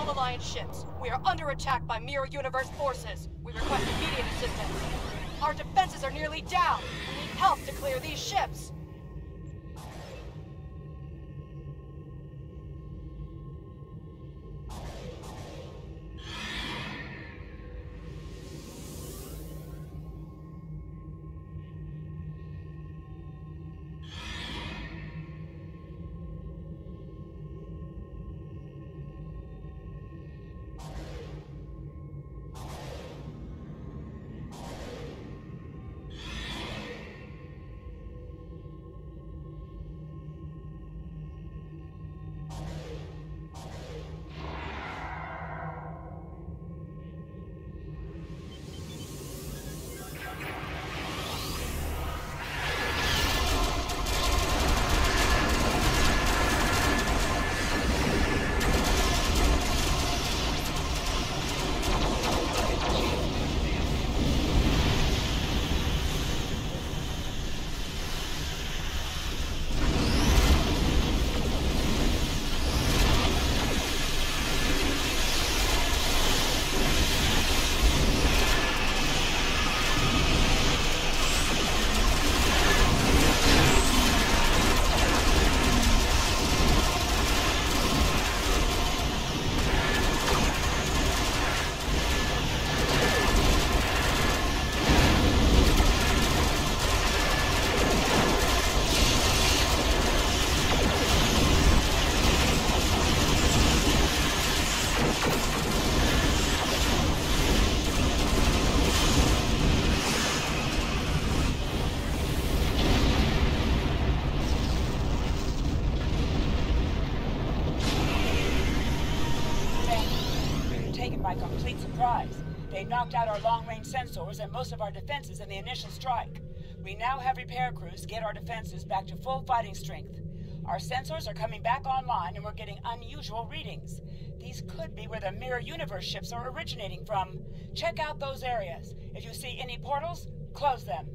all Alliance ships. We are under attack by Mirror Universe forces. We request immediate assistance. Our defenses are nearly down. We need help to clear these ships. Complete surprise. They knocked out our long-range sensors and most of our defenses in the initial strike. We now have repair crews to get our defenses back to full fighting strength. Our sensors are coming back online and we're getting unusual readings. These could be where the Mirror Universe ships are originating from. Check out those areas. If you see any portals, close them.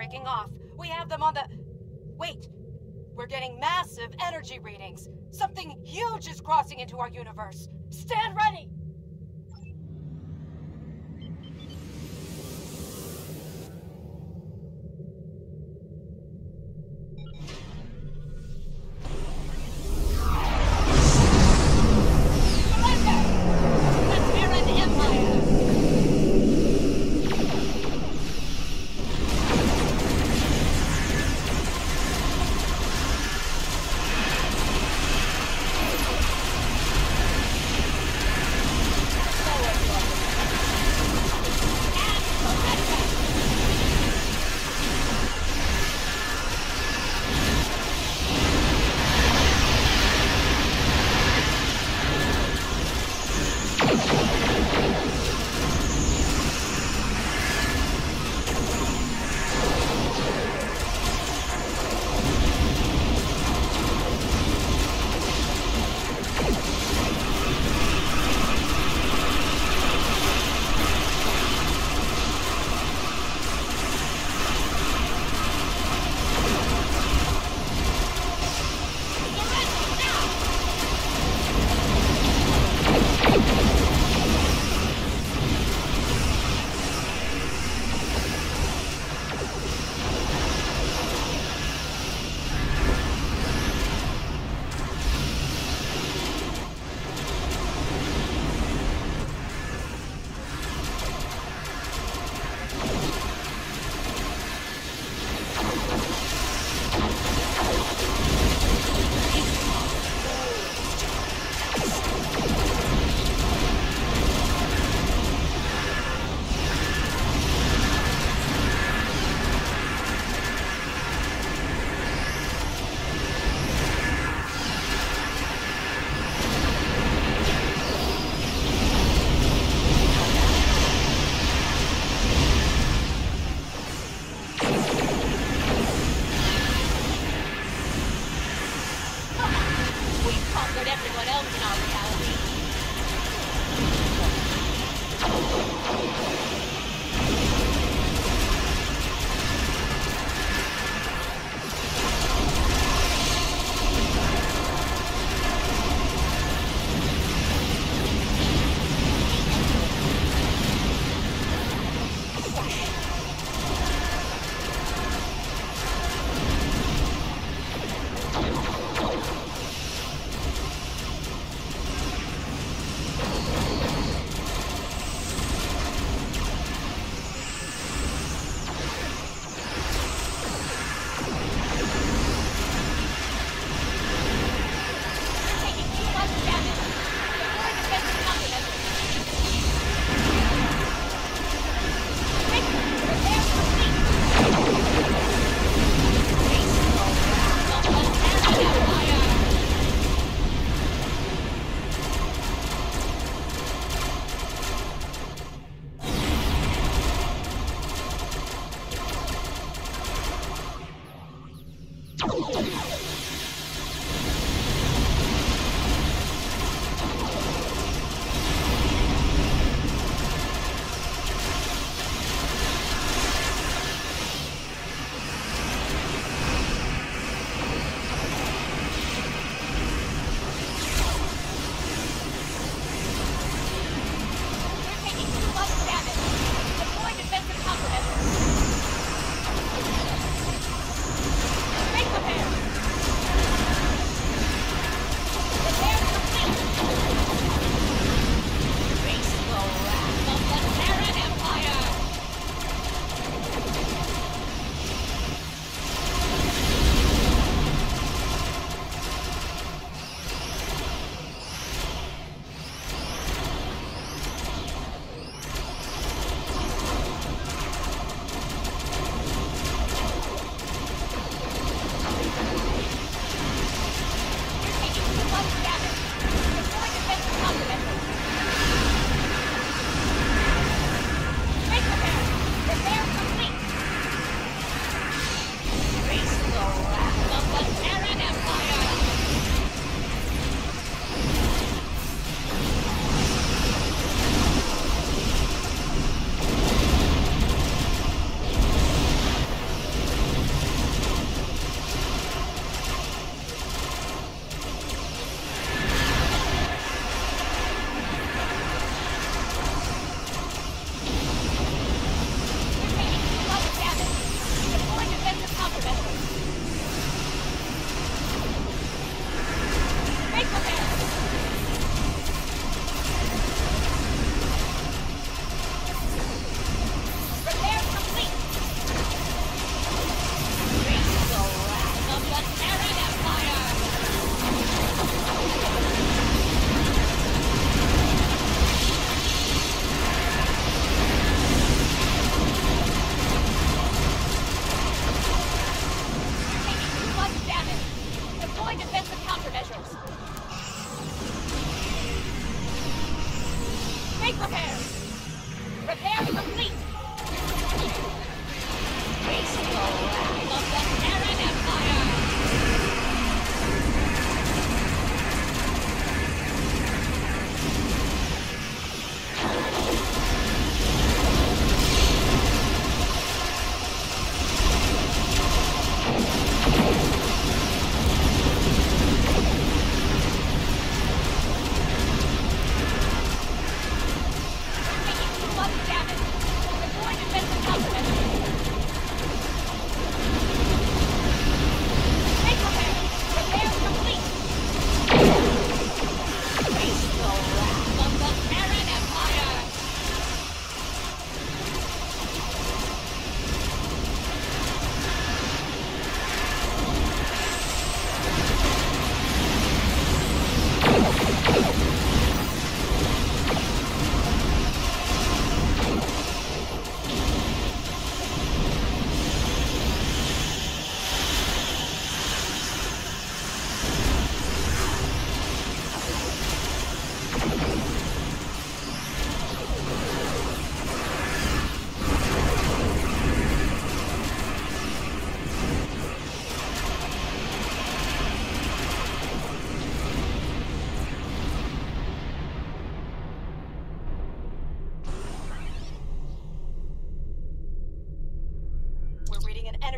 checking off. We have them on the... Wait. We're getting massive energy readings. Something huge is crossing into our universe. Stand ready!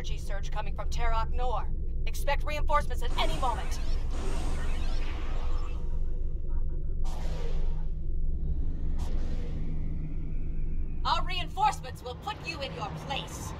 energy surge coming from Terok Nor. Expect reinforcements at any moment. Our reinforcements will put you in your place.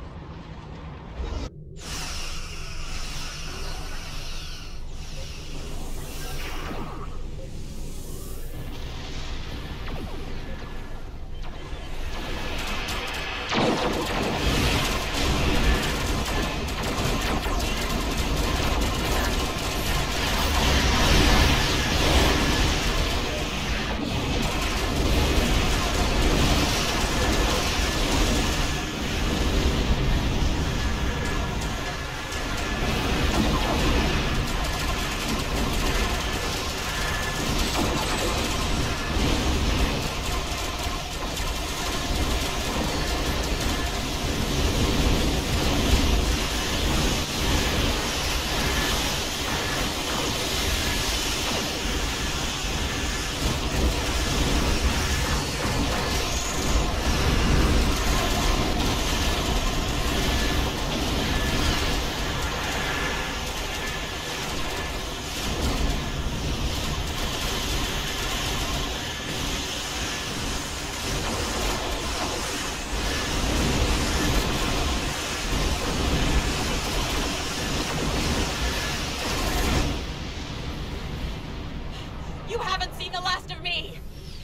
You haven't seen the last of me!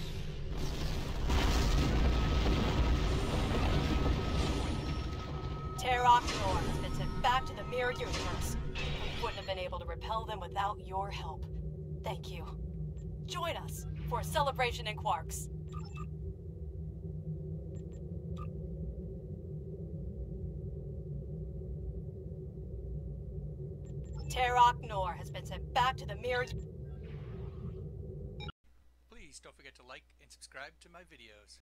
Terok Nor has been sent back to the Mirror Universe. We wouldn't have been able to repel them without your help. Thank you. Join us for a celebration in Quarks. Terok Nor has been sent back to the Mirror... Please don't forget to like and subscribe to my videos.